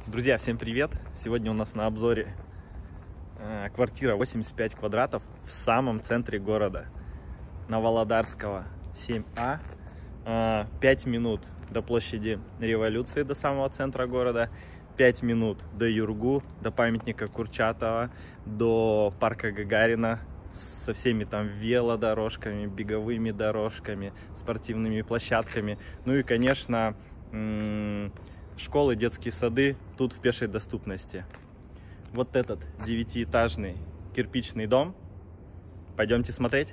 Друзья, всем привет! Сегодня у нас на обзоре квартира 85 квадратов в самом центре города, на Володарского 7А. 5 минут до площади Революции, до самого центра города, 5 минут до Юргу, до памятника Курчатова, до парка Гагарина со всеми там велодорожками, беговыми дорожками, спортивными площадками. Ну и, конечно, школы, детские сады тут в пешей доступности. Вот этот 9-этажный кирпичный дом. Пойдемте смотреть.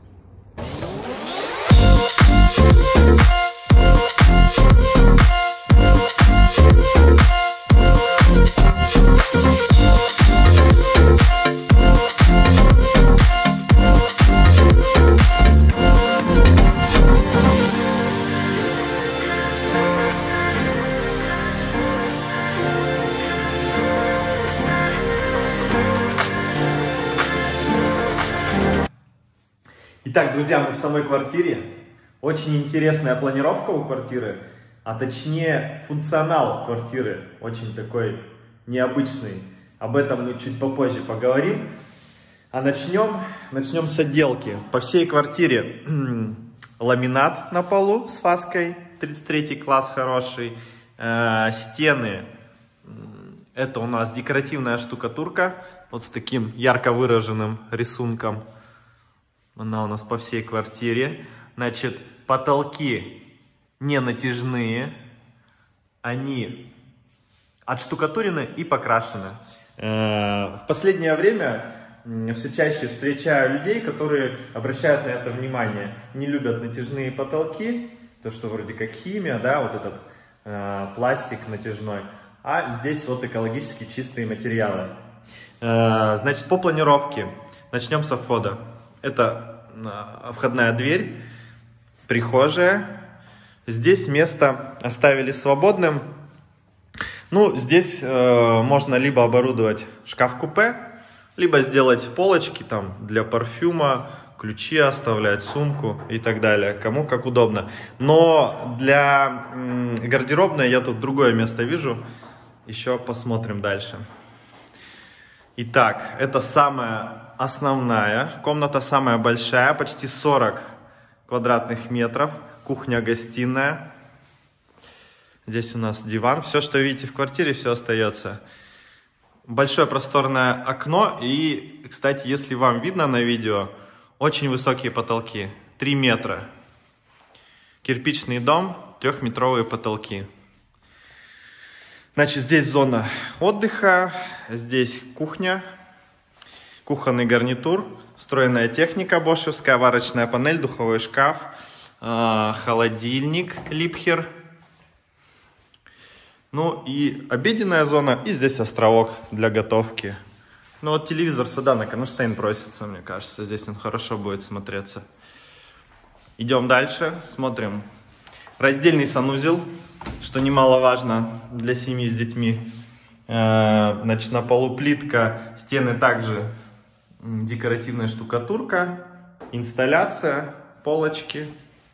Итак, друзья, мы в самой квартире. Очень интересная планировка у квартиры, а точнее функционал квартиры очень такой необычный. Об этом мы чуть попозже поговорим. А начнем с отделки. По всей квартире ламинат на полу с фаской, 33 класс хороший. Стены, это у нас декоративная штукатурка, вот с таким ярко выраженным рисунком. Она у нас по всей квартире. Значит, потолки не натяжные. Они отштукатурены и покрашены. В последнее время все чаще встречаю людей, которые обращают на это внимание. Не любят натяжные потолки. То, что вроде как химия, да, вот этот пластик натяжной. А здесь вот экологически чистые материалы. Значит, по планировке. Начнем со входа. Это входная дверь, прихожая. Здесь место оставили свободным. Ну, здесь можно либо оборудовать шкаф-купе, либо сделать полочки там для парфюма, ключи оставлять, сумку и так далее. Кому как удобно. Но для гардеробной я тут другое место вижу. Еще посмотрим дальше. Итак, это самая основная комната, самая большая, почти 40 квадратных метров. Кухня-гостиная. Здесь у нас диван. Все, что видите в квартире, все остается. Большое просторное окно. И, кстати, если вам видно на видео, очень высокие потолки. 3 метра. Кирпичный дом, 3-метровые потолки. Значит, здесь зона отдыха, здесь кухня, кухонный гарнитур, встроенная техника бошевская, варочная панель, духовой шкаф, холодильник Липхер. Ну и обеденная зона, и здесь островок для готовки. Ну вот телевизор сюда на Кронштейн просится, мне кажется, здесь он хорошо будет смотреться. Идем дальше, смотрим. Раздельный санузел, что немаловажно для семьи с детьми. Значит, на полу плитка, стены также декоративная штукатурка, инсталляция, полочки.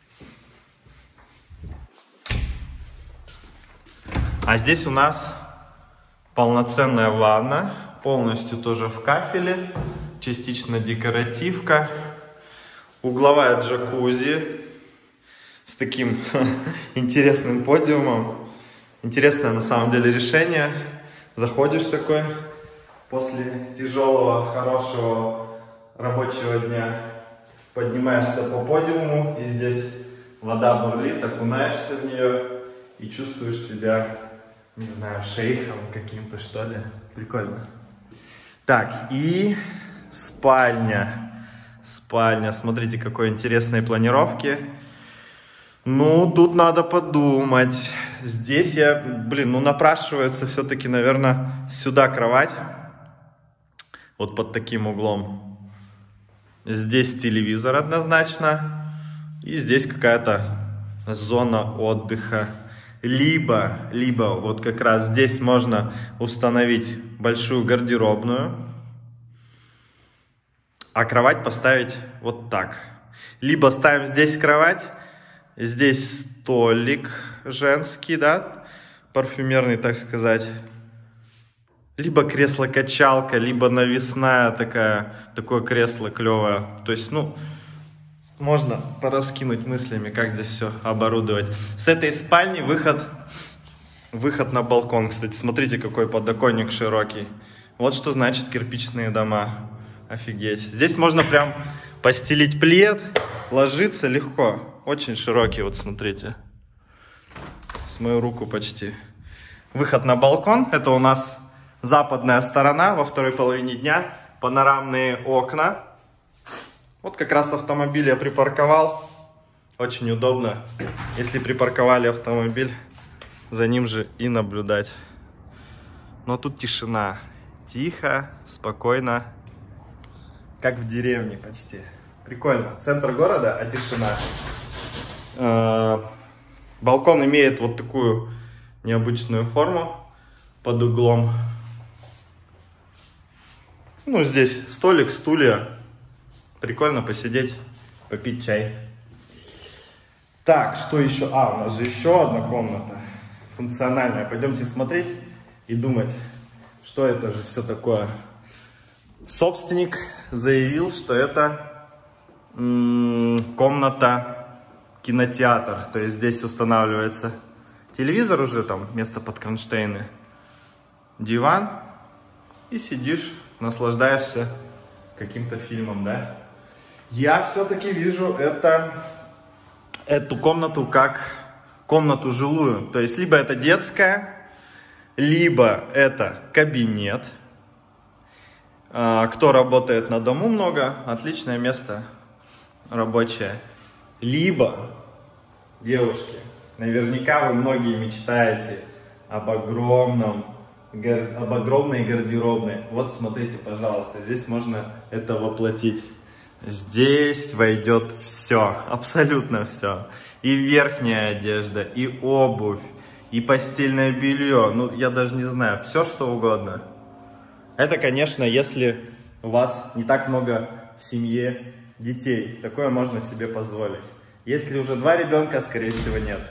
А здесь у нас полноценная ванна, полностью тоже в кафеле, частично декоративка, угловая джакузи с таким интересным подиумом. Интересное на самом деле решение. Заходишь такой после тяжелого, хорошего рабочего дня, поднимаешься по подиуму, и здесь вода бурлит, окунаешься в нее и чувствуешь себя, не знаю, шейхом каким-то, что ли. Прикольно. Так, и спальня. Спальня. Смотрите, какой интересной планировки. Ну, тут надо подумать. Здесь напрашивается все-таки, наверное, сюда кровать. Вот под таким углом. Здесь телевизор однозначно. И здесь какая-то зона отдыха. Либо вот как раз здесь можно установить большую гардеробную. А кровать поставить вот так. Либо ставим здесь кровать. Здесь столик женский, да, парфюмерный, так сказать. Либо кресло-качалка, либо навесная такое кресло клевое. То есть, ну, можно пораскинуть мыслями, как здесь все оборудовать. С этой спальни выход на балкон. Кстати, смотрите, какой подоконник широкий. Вот что значит кирпичные дома. Офигеть. Здесь можно прям постелить плед, ложиться легко. Очень широкий, вот смотрите. С мою руку почти. Выход на балкон. Это у нас западная сторона во второй половине дня. Панорамные окна. Вот как раз автомобиль я припарковал. Очень удобно, если припарковали автомобиль, за ним же и наблюдать. Но тут тишина. Тихо, спокойно. Как в деревне почти. Прикольно. Центр города, а тишина. Балкон имеет вот такую необычную форму под углом. Ну, здесь столик, стулья. Прикольно посидеть, попить чай. Так, что еще? У нас же еще одна комната функциональная. Пойдемте смотреть и думать, что это же все такое. Собственник заявил, что это комната-кинотеатр. То есть здесь устанавливается телевизор уже, там место под кронштейны, диван, и сидишь, наслаждаешься каким-то фильмом, да? Я все-таки вижу эту комнату как комнату жилую. То есть либо это детская, либо это кабинет. Кто работает на дому много, отличное место рабочее. Либо, девушки, наверняка вы многие мечтаете об огромной гардеробной. Вот смотрите, пожалуйста, здесь можно это воплотить. Здесь войдет все, абсолютно все. И верхняя одежда, и обувь, и постельное белье. Ну, я даже не знаю, все что угодно. Это, конечно, если у вас не так много в семье детей. Такое можно себе позволить. Если уже 2 ребенка, скорее всего, нет.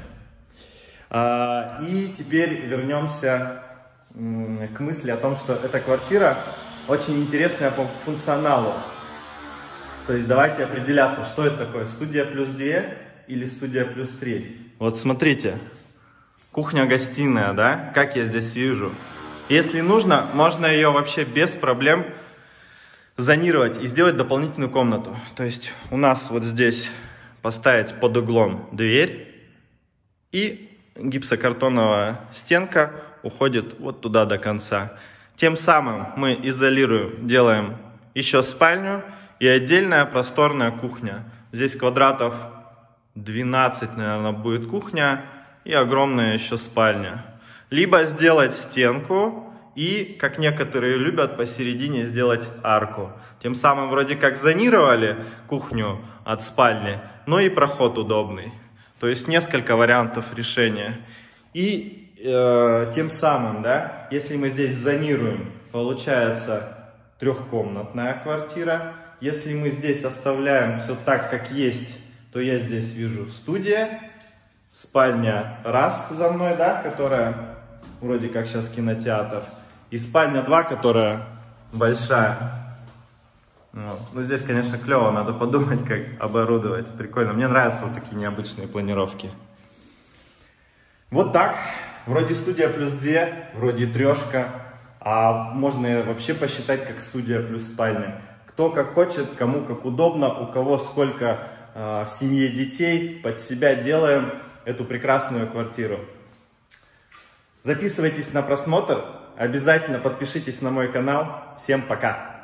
И теперь вернемся к мысли о том, что эта квартира очень интересная по функционалу. То есть давайте определяться, что это такое, студия плюс 2 или студия плюс 3. Вот смотрите, кухня-гостиная, да, как я здесь вижу. Если нужно, можно ее вообще без проблем зонировать и сделать дополнительную комнату. То есть у нас вот здесь поставить под углом дверь, и гипсокартоновая стенка уходит вот туда до конца. Тем самым мы изолируем, делаем еще спальню и отдельная просторная кухня. Здесь квадратов 12, наверное, будет кухня и огромная еще спальня. Либо сделать стенку и, как некоторые любят, посередине сделать арку. Тем самым вроде как зонировали кухню от спальни, но и проход удобный. То есть несколько вариантов решения. И тем самым, да, если мы здесь зонируем, получается трехкомнатная квартира. Если мы здесь оставляем все так, как есть, то я здесь вижу студия, спальня раз за мной, да, которая вроде как сейчас кинотеатр, и спальня 2, которая большая. Вот. Ну, здесь, конечно, клево, надо подумать, как оборудовать. Прикольно, мне нравятся вот такие необычные планировки. Вот так, вроде студия плюс 2, вроде трешка, а можно вообще посчитать как студия плюс спальня. Кто как хочет, кому как удобно, у кого сколько в семье детей, под себя делаем эту прекрасную квартиру. Записывайтесь на просмотр, обязательно подпишитесь на мой канал. Всем пока!